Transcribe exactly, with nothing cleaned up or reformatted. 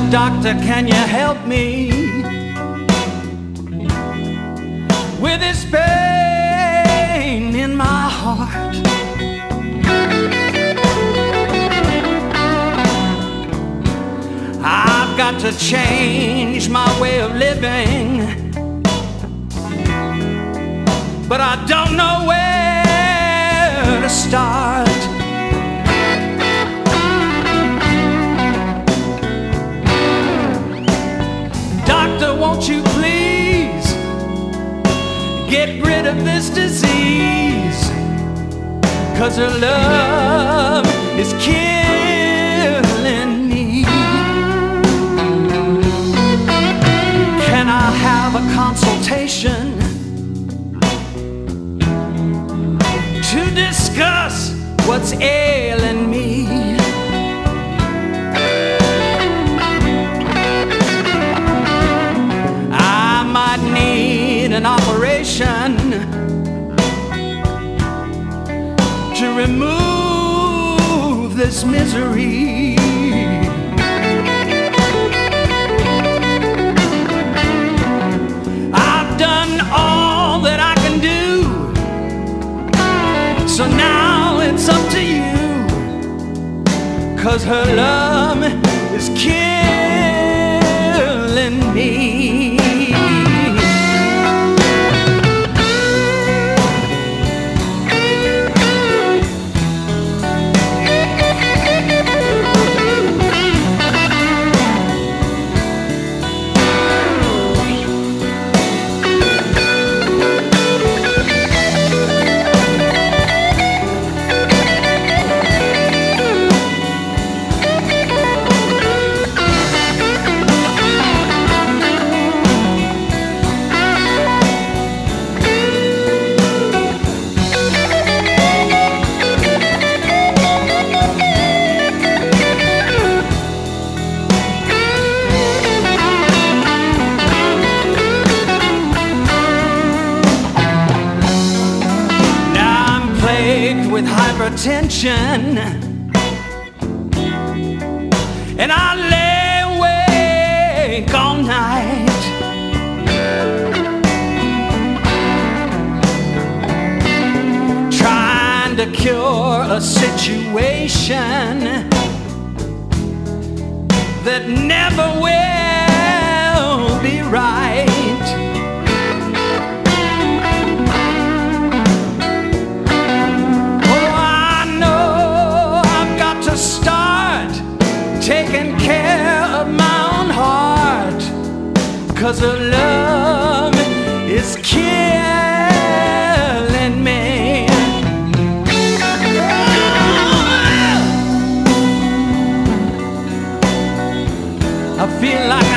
Doctor, can you help me with this pain in my heart? I've got to change my way of living, but I don't know where to start. Doctor, won't you please get rid of this disease, 'cause her love is killing me. Can I have a consultation to discuss what's ailing me? I might need an operation to remove this misery. I've done all that I can do, so now it's up to you, 'cause her love is killing me. With hypertension, and I lay awake all night, trying to cure a situation that never will be right. Taking care of my own heart, 'cause her love is killing me. I feel like